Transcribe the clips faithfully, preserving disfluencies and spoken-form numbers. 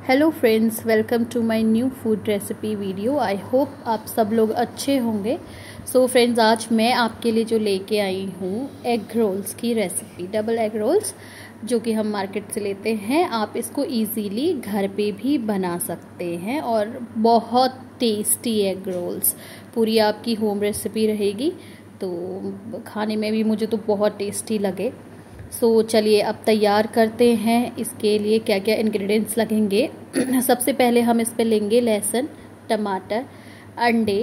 Hello friends, welcome to my new food recipe video. I hope आप सब लोग अच्छे होंगे। सो so फ्रेंड्स, आज मैं आपके लिए जो लेके आई हूँ एग रोल्स की रेसिपी, डबल एग रोल्स, जो कि हम मार्केट से लेते हैं। आप इसको इजीली घर पे भी बना सकते हैं और बहुत टेस्टी एग रोल्स, पूरी आपकी होम रेसिपी रहेगी, तो खाने में भी मुझे तो बहुत टेस्टी लगे। सो so, चलिए अब तैयार करते हैं। इसके लिए क्या क्या इंग्रेडिएंट्स लगेंगे। सबसे पहले हम इस पे लेंगे लहसुन, टमाटर, अंडे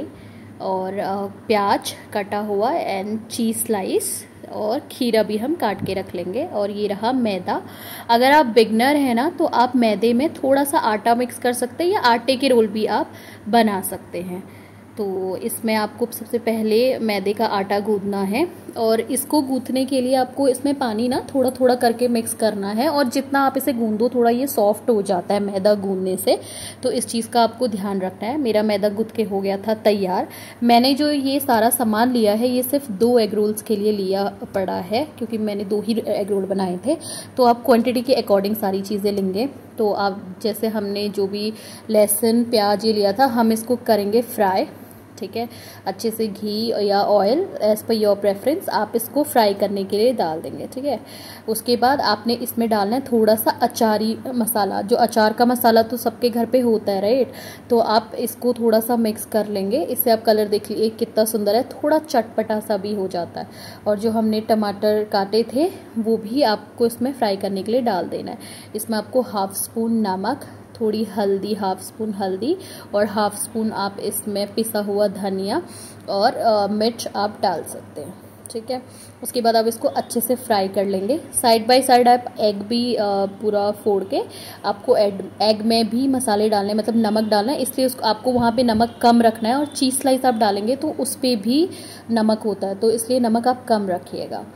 और प्याज कटा हुआ एंड चीज़ स्लाइस, और खीरा भी हम काट के रख लेंगे। और ये रहा मैदा। अगर आप बिगनर हैं ना, तो आप मैदे में थोड़ा सा आटा मिक्स कर सकते हैं या आटे के रोल भी आप बना सकते हैं। तो इसमें आपको सबसे पहले मैदे का आटा गूंदना है, और इसको गूंथने के लिए आपको इसमें पानी ना थोड़ा थोड़ा करके मिक्स करना है। और जितना आप इसे गूंदो थोड़ा ये सॉफ्ट हो जाता है मैदा गूंदने से, तो इस चीज़ का आपको ध्यान रखना है। मेरा मैदा गूंथ के हो गया था तैयार। मैंने जो ये सारा सामान लिया है ये सिर्फ दो एग रोल्स के लिए लिया पड़ा है, क्योंकि मैंने दो ही एग रोल बनाए थे। तो आप क्वान्टिटी के अकॉर्डिंग सारी चीज़ें लेंगे। तो आप जैसे हमने जो भी लहसुन प्याज ये लिया था, हम इसको करेंगे फ्राई, ठीक है, अच्छे से घी या oil as per your preference, आप इसको फ्राई करने के लिए डाल देंगे, ठीक है। उसके बाद आपने इसमें डालना है थोड़ा सा अचारी मसाला। जो अचार का मसाला तो सबके घर पे होता है, राइट। तो आप इसको थोड़ा सा मिक्स कर लेंगे। इससे आप कलर देख लीजिए कितना सुंदर है, थोड़ा चटपटा सा भी हो जाता है। और जो हमने टमाटर काटे थे वो भी आपको इसमें फ्राई करने के लिए डाल देना है। इसमें आपको हाफ स्पून नमक, थोड़ी हल्दी, हाफ स्पून हल्दी, और हाफ स्पून आप इसमें पिसा हुआ धनिया और मिर्च आप डाल सकते हैं, ठीक है। उसके बाद आप इसको अच्छे से फ्राई कर लेंगे। साइड बाय साइड आप एग भी आ, पूरा फोड़ के आपको एग एग में भी मसाले डालने, मतलब नमक डालना है, इसलिए उसको आपको वहाँ पे नमक कम रखना है। और चीज़ स्लाइस आप डालेंगे तो उस पर भी नमक होता है, तो इसलिए नमक आप कम रखिएगा।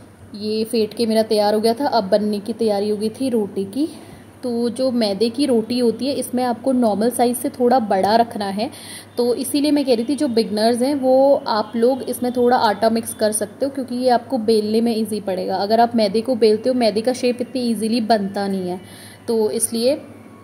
ये फेंट के मेरा तैयार हो गया था। अब बनने की तैयारी हो गई थी रोटी की। तो जो मैदे की रोटी होती है इसमें आपको नॉर्मल साइज़ से थोड़ा बड़ा रखना है। तो इसीलिए मैं कह रही थी जो बिगनर्स हैं वो आप लोग इसमें थोड़ा आटा मिक्स कर सकते हो, क्योंकि ये आपको बेलने में इजी पड़ेगा। अगर आप मैदे को बेलते हो, मैदे का शेप इतनी इजीली बनता नहीं है, तो इसलिए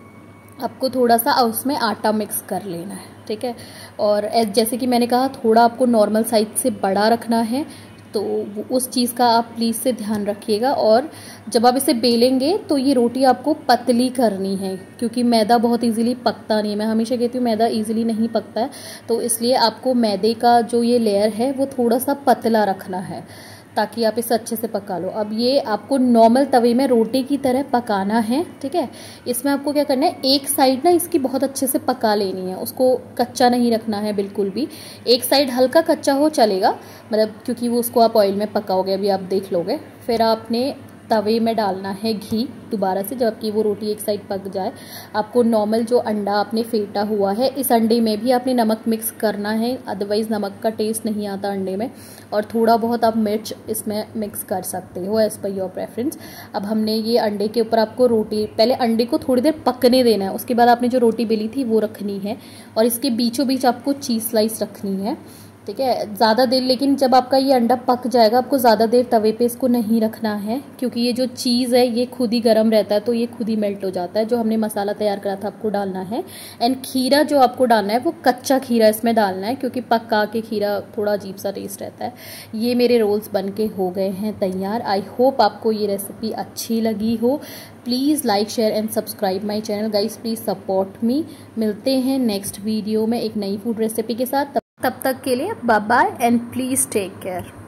आपको थोड़ा सा उसमें आटा मिक्स कर लेना है, ठीक है। और जैसे कि मैंने कहा, थोड़ा आपको नॉर्मल साइज से बड़ा रखना है, तो उस चीज़ का आप प्लीज़ से ध्यान रखिएगा। और जब आप इसे बेलेंगे तो ये रोटी आपको पतली करनी है, क्योंकि मैदा बहुत इजीली पकता नहीं है। मैं हमेशा कहती हूँ मैदा इजीली नहीं पकता है, तो इसलिए आपको मैदे का जो ये लेयर है वो थोड़ा सा पतला रखना है, ताकि आप इसे अच्छे से पका लो। अब ये आपको नॉर्मल तवे में रोटी की तरह पकाना है, ठीक है। इसमें आपको क्या करना है, एक साइड ना इसकी बहुत अच्छे से पका लेनी है, उसको कच्चा नहीं रखना है बिल्कुल भी। एक साइड हल्का कच्चा हो चलेगा, मतलब क्योंकि वो उसको आप ऑयल में पकाओगे, अभी आप देख लोगे। फिर आपने तवे में डालना है घी दोबारा से, जबकि वो रोटी एक साइड पक जाए। आपको नॉर्मल जो अंडा आपने फेंटा हुआ है, इस अंडे में भी आपने नमक मिक्स करना है, अदरवाइज़ नमक का टेस्ट नहीं आता अंडे में। और थोड़ा बहुत आप मिर्च इसमें मिक्स कर सकते हो एज़ पर योर प्रेफरेंस। अब हमने ये अंडे के ऊपर आपको रोटी, पहले अंडे को थोड़ी देर पकने देना है, उसके बाद आपने जो रोटी बेली थी वो रखनी है, और इसके बीचों बीच आपको चीज़ स्लाइस रखनी है, ठीक है, ज़्यादा देर। लेकिन जब आपका ये अंडा पक जाएगा, आपको ज़्यादा देर तवे पे इसको नहीं रखना है, क्योंकि ये जो चीज़ है ये खुद ही गर्म रहता है, तो ये खुद ही मेल्ट हो जाता है। जो हमने मसाला तैयार करा था आपको डालना है। एंड खीरा जो आपको डालना है वो कच्चा खीरा इसमें डालना है, क्योंकि पका के खीरा थोड़ा अजीब सा टेस्ट रहता है। ये मेरे रोल्स बन के हो गए हैं तैयार। आई होप आपको ये रेसिपी अच्छी लगी हो। Please like, share and subscribe my channel guys, please support me. मिलते हैं नेक्स्ट वीडियो में एक नई फूड रेसिपी के साथ। तब तक के लिए bye bye and please take care.